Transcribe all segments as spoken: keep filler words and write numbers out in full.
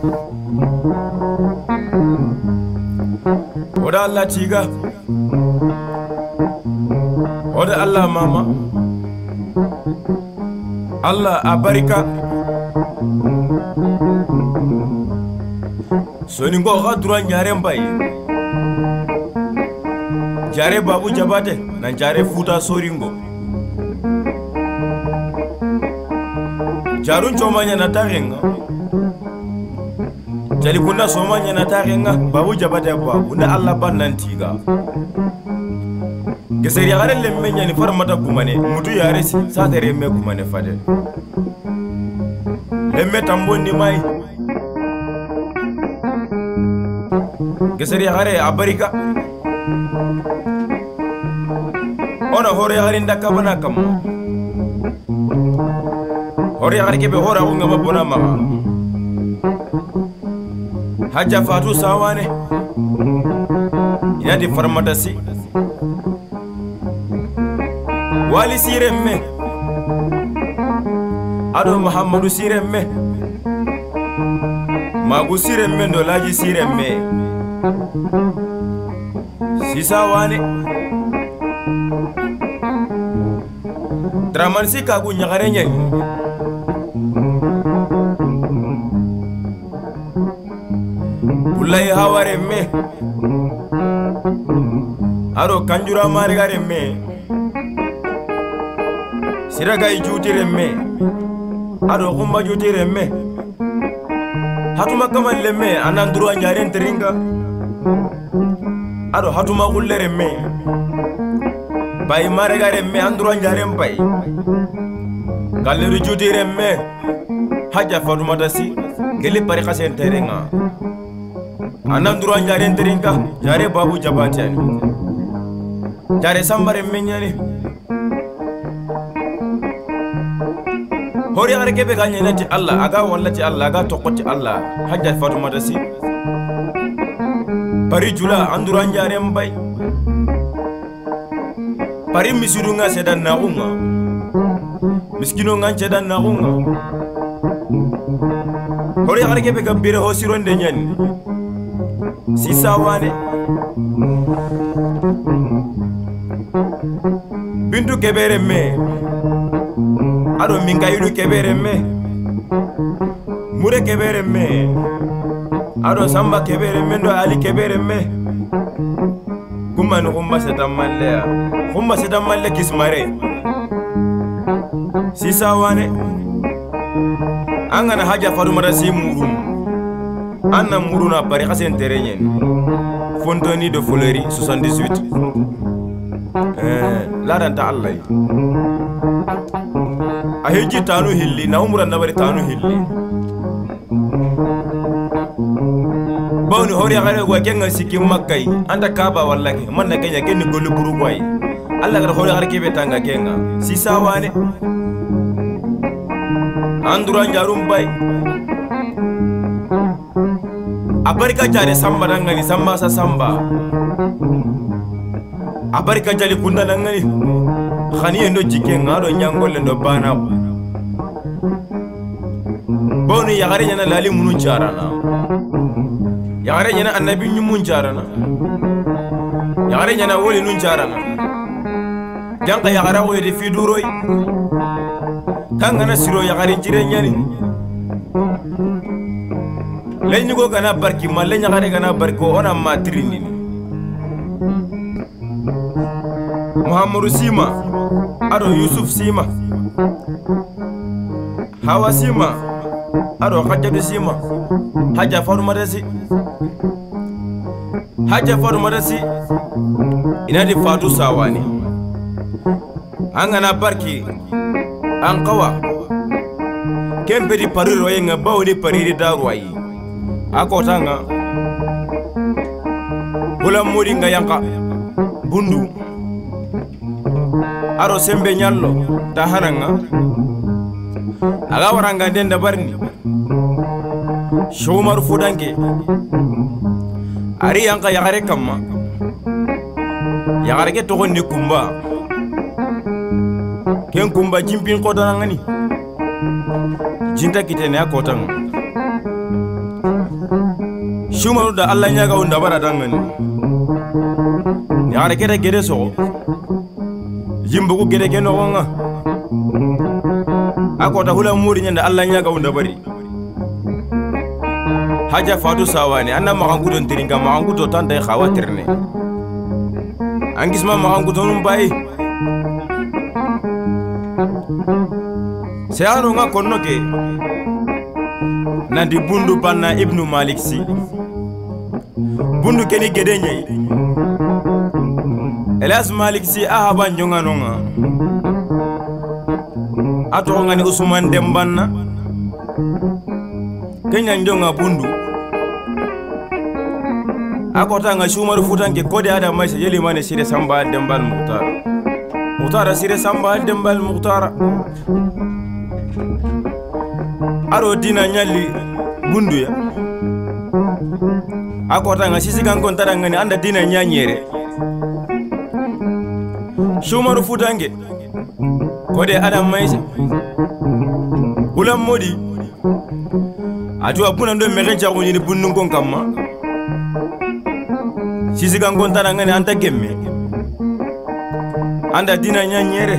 Oda Allah tiga Oda Allah mama Allah abarika Soningo gadura nyare mbai Jare babu jabate na jare futa soringo Jarun chomanya na tarenga Jali kuna somanya na tarenga babu jabate babu na Allah bannan tiga Geseri yare lemmenya ni farmata kumane mutu yare si sa tere me kumane fade Lemme tambondi mai Geseri yare abarika Ona hore yare ndaka bana kam Hore yare kebe hora unga mabona mama Haja Fatu Sawane Ina di farmata si Wali siremme Ado Muhammadu siremme Magu siremme Ndolaji siremme Sisa wane Draman si kagu nyagare nyai Bulai haware me Ado kanjura marigare me Siraga ijutire me Ado kumba jutire me Hatuma kama leme ananduru anjaren teringa Ado hatuma kullere me Bai marigare me anduru anjaren bai Galeru jutire me Haja Fatuma dasi Geli parika senterenga Ananduru anjaren teringa Jare babu jabatiani Jare sambare menyani Hori yare kebe ganye na ti Allah aga walla ti Allah aga toko ti Allah Hajja Fatuma dasi Pari jula anduru anjare mbai Pari misiru nga sedan na unga Miskino nga sedan na unga Hori yare kebe gambire hosironde nyani Sisa wane Bintu kebere me Ado mingayidu kebere me Mure kebere me Ado samba kebere me Ndo ali kebere me Kumanu kumba setamalle ya Kumba setamalle kismare Sisa wane Angana Haja Fatuma dasi murun Anna muruna pari kasen terenyen Fontoni de Foleri soixante-dix-huit Eh, ladanta Allah Ahiji tanu hilli na umra nabari tanu hilli Bawni hori agare gwa kenga siki makkai anda kaba wallahi manna kenya kenni gollu buru gwai Allah gar hori agare kebe tanga kenga sisa wane Andura njarum bay Abarika jare samba dangani samba sa samba Abarika jali kunda dangani Khani ndo jikenga do nyangolle ndo bana Boni yagare nyana lali munu jarana Yagare nyana annabi nyumun jarana Yagare nyana woli nun jarana Janka yagara wo de fiduroi Kangana siro yagare jire nyani Lenyu go kana barki malle yagare kana barko ona matrini Muhammadu Sima Ado Yusuf Sima Hawa Sima Ado Khadjatu Sima Haja Fatuma dasi Haja Fatuma dasi Ina di Fatu Sawani Angana barki Ankawa Kempe di pariro yenga bawo di pariri darwayi Ako tanga Bula muri nga yanka Bundu Aro sembe nyallo taharanga Aga waranga denda barni Shomar fudanke Ari yanka yagare kama Yagare ke togondi kumba Ken kumba jimpin kodana ngani Jinta kitene ya kotanga shumaru da Allah nyaga unda bara dangani nyare kete gede so jimbugu gede ke nogonga akota hula muri nyanda Allah nyaga unda bari haja fatu sawani anna magangu don tiringa magangu to tanda khawatirne angisma magangu don bai seano nga konno ke nandi bundu banna ibnu malik si bundu keni gede nyai elas malik si ahaba njonga nonga ato ngani usman dembanna kenya njonga bundu akota nga shumar futanke kode ada mai yeli mane sire samba dembal muhtar muhtar sire samba dembal muhtar aro dina nyali bundu ya akota nga sisi kan kontara ngani anda dina nyanyere shumar futanke kode ada mai ulam modi atu abuna ndo merencha ko ni bunnu kon kamma sisi kan kontara ngani anta gemme anda dina nyanyere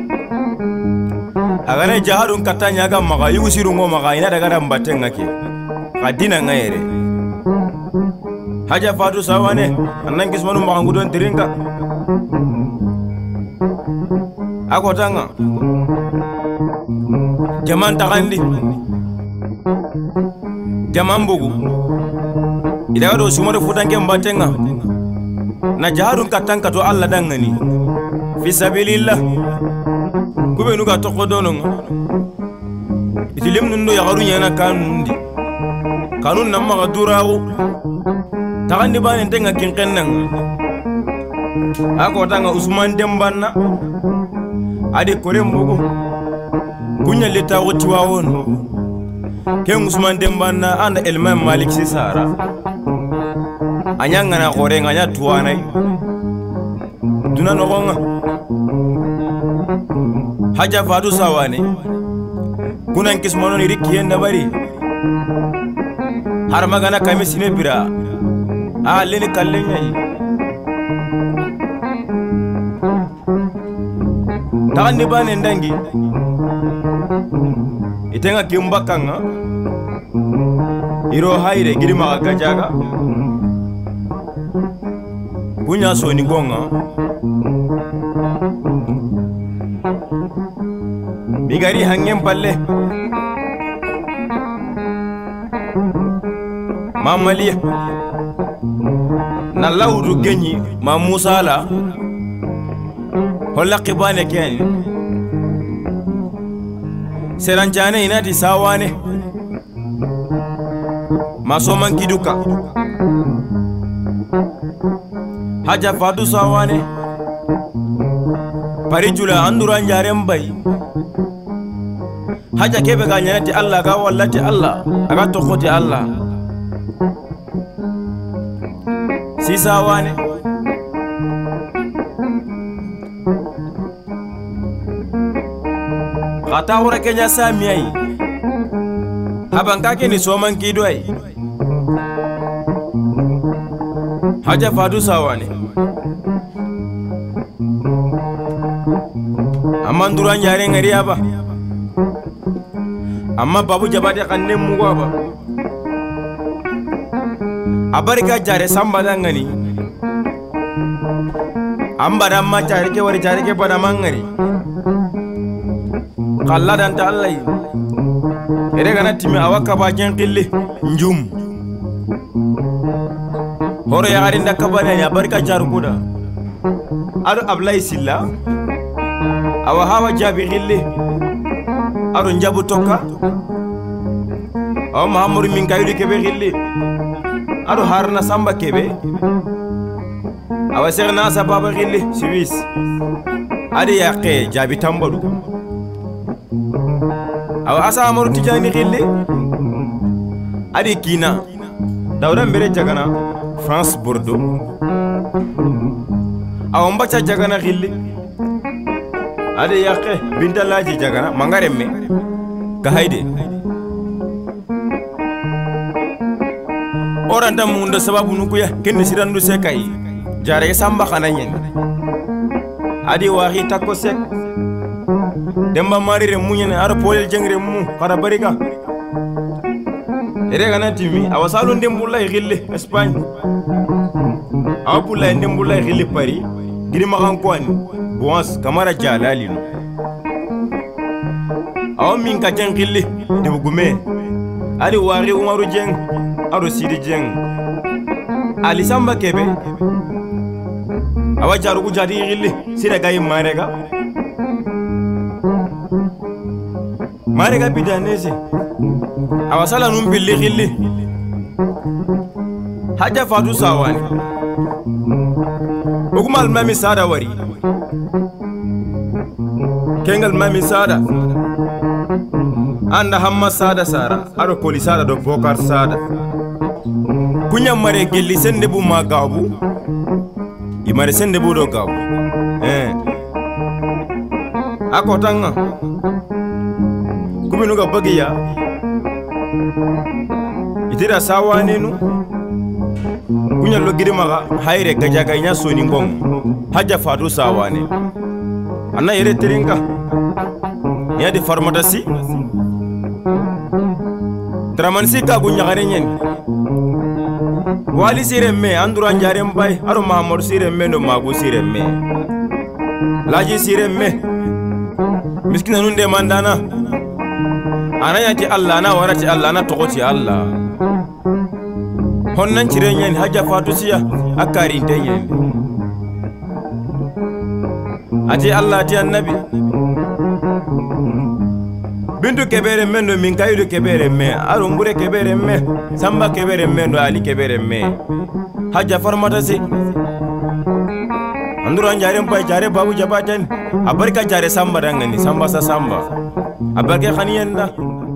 agane jaharun katanya ga maga yusiru ngo maga ina daga rambatenga ke kadina ngaire haja fatu sawane annan kismanu maga ngudon tiringa akotanga jaman takandi jaman bugu ida do sumaro futange mbatenga na jaharun katanka to Allah dangani fi sabilillah kube nuga toko dononga itilim nundo ya garunya na kanundi kanun namma gadurago takandi bane tenga kinkennan ako tanga usman dembanna ade korembugo kunya leta wuti wawon ken usman dembanna anda elman malik sisara anyanga na korenga nya tuwanai duna nogonga haja fadu sawane kunan kismano ni riki yenda bari har magana kamisine bira a leni kallenya yi takandi bane ndangi itenga kimbakanga iro haire giri maga gajaga kunya soni gonga bigari hangem palle mamaliya na lawdu genyi ma musala holla qibane ken seranjane inati sawane masoman kiduka haja fadu sawane parijula anduran jaren bai haja kebe ganyati Allah ga wallati Allah aga tokoti Allah sisa wane kata hore kenya samiyai habanka ke ni soman kidoi haja fadu sawane amanduran jaren ngariya ba amma babu jabade kanne mugo ba abarika jare samba dangani ambara amma jare ke wari jare ke bada mangari kalla dan ta Allah ere gana timi awaka ba jen qille njum hore ya arin da kabane ya barka jar kuda adu ablay silla awa hawa jabi qille adu njabu tokka aw mahamur min kayudi kebe qille adu harna samba kebe awa serna sababa qille siwis adi yaqe jabi tambadu awa asa amuru tijani qille adi kina dawra mbere jagana France Bordeaux awa mbacha jagana qille adi yaqe bintalaji jagana mangaremme ka hayde oranta munda sababu nukuya kende sirandu sekai jare samba kananyen adi wahi takko sek demba marire munyen ara polel jengre mu kara barika ere gana timi awasalo ndembulla gille Espagne apulla ndembulla gille Paris giri makan kwani boas kamara jalali no aw min ka jeng gille de bugume adi wari umaru jeng aro sidi jeng ali samba kebe awa jarugu jadi gille sida gay marega marega bidanese awa sala num billi gille haja fatu sawani ugumal mami sada wari kengal mami sada anda hamma sada sara aro koli sada do bokar sada kunya mare gelli sende bu ma gabu imare sende bu do gabu eh akotanga kuminu ga bagiya itira sawani nu kunya lo girima hayre gajaga nya soni ngom haja fatu sawani anna yere terinka ya di farmadasi tramansi ka gunya gare nyen wali siremme andura njarem bay aro mahamor siremme no magu siremme laji siremme miskina nunde mandana anaya ti Allah na warati Allah na tokoti Allah honnan cirenyen haja fatu siya akari tenyen ati Allah ti annabi bintu kebere mendo min kayidu kebere me aro mbure kebere me samba kebere mendo ali kebere me haja farmata si anduro anjare mpai jare babu jabatan abarka jare samba dangani samba sa samba abarke khaniyenda